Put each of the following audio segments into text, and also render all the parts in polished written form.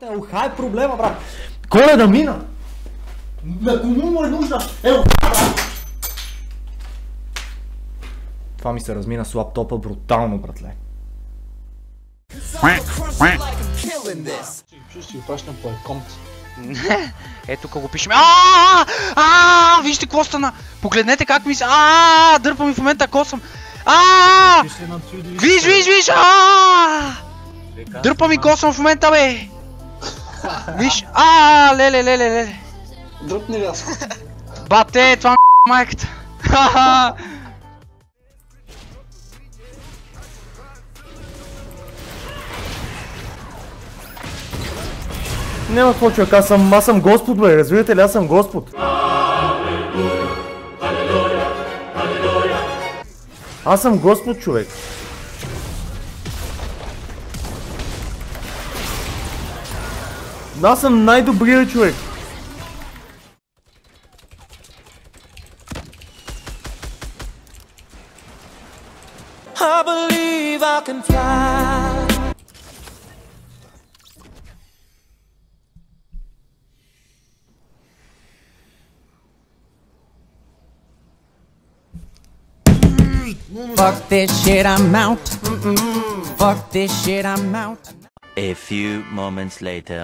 Елха е проблема, брат. Коледа мина. На кому му е нужна? Брат. Това ми се размина с лаптопа брутално, братле. Ще си пращам по екомт. Не, ето тук го пишем. Вижте какво стана. Погледнете как ми се. Дърпа ми в момента косъм. Виж. Дърпа ми косъм в момента, бе. Виж. Леле. Дръпни ли аз? Бате, това майката. Няма какво, човек, аз съм Господ, бе, разбирате ли, аз съм Господ. Аз съм Господ, човек. Аз съм най-добрият човек. I believe I can fly. Fuck this shit, I'm out. Fuck this shit, I'm out. A few moments later.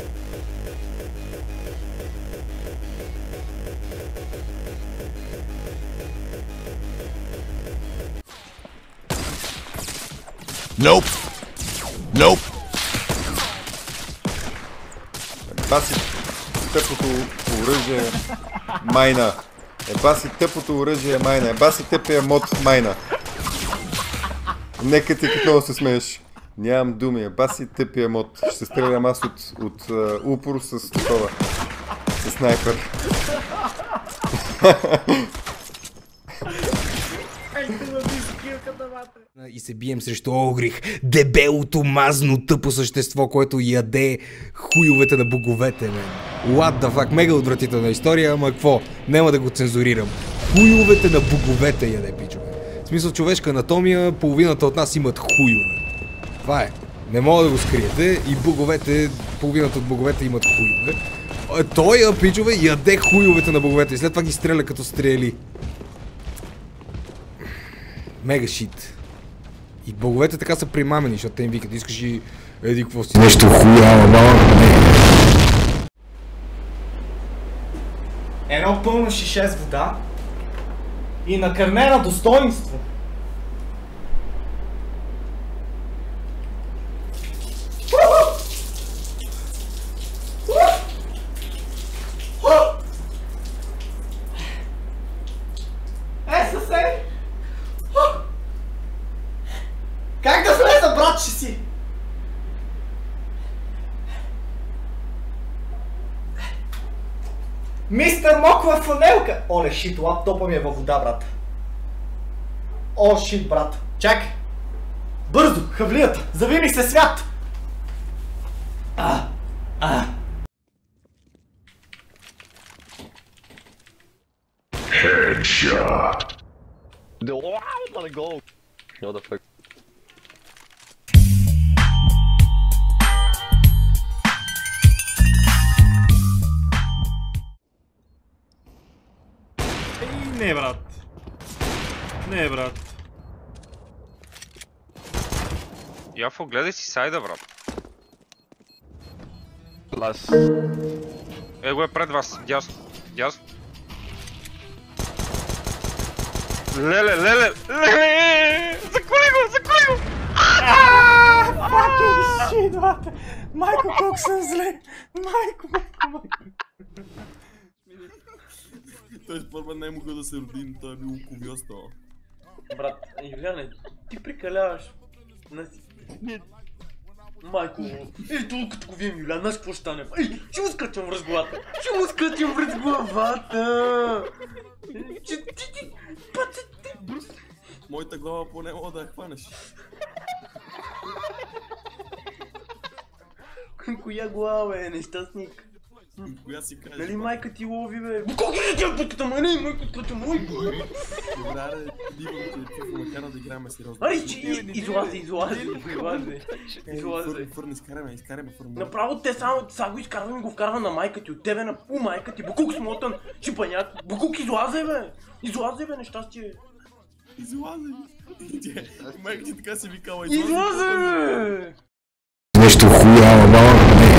Nope. Еба си тъпото оръжие майна. Еба си тъпото оръжие майна. Еба си тъпия мод майна. Нека ти като много се смееш. Нямам думи. Еба си тъпия мод. Ще стрелям аз от упор с такова. С снайпер. И се бием срещу Огрих, дебелото, мазно, тъпо същество, което яде хуйовете на боговете, мен. What the fuck, мега отвратителна история, ама какво? Нема да го цензурирам. Хуйовете на боговете яде, пичове. В смисъл, човешка анатомия, половината от нас имат хуйове. Това е. Не мога да го скриете и боговете, половината от боговете имат хуйове. Той, пичове, яде хуйовете на боговете и след това ги стреля като стрели. Мега шит. И боговете така са примамени, защото те им викат, искаш и еди какво си нещо хуя, Едно пълно шише с вода и накърнена достоинство. Как да влеза, братче си? Мистер Моква фанелка! Оле, шит, лаптопа ми е във вода, брат. О, шит, брат. Чакай. Бързо, хавлията. Завини се свят. Headshot. Not a goal. What the fuck? Не, брат. Не, брат. Яфо, гледай си сайда, брат. Лас. Го е пред вас, дясно. Леле! Заколи го! Fucking shit, брат. Майко, колко съм зле. Майко. Той спорва не е могъл да се роди, но той е бил ковиоста. Брат, Юляне, ти прекаляваш. Майко, ето като го видим Юлян, нас какво ще стане? Ще му скачам връз главата! Моята глава поне мога да я хванеш. Коя глава, бе, нещастник? Коя си кажеш? Нали майка ти лови, бе? Колко е тя пътката, нали? Майката мой! Добре, дивам те, чуфо, накара да играем сериозно. Ари, че излази. Фърн, изкараме фърн. Направо те само го изкарвам и го вкарвам на майка ти, от тебе на майка ти. Букук смотан, шипаняк. Букук излазе, бе! Излазе, бе, нещастие. Излазе! Майка ти така си викала, Излазе, бе! Нещо хуява, баба.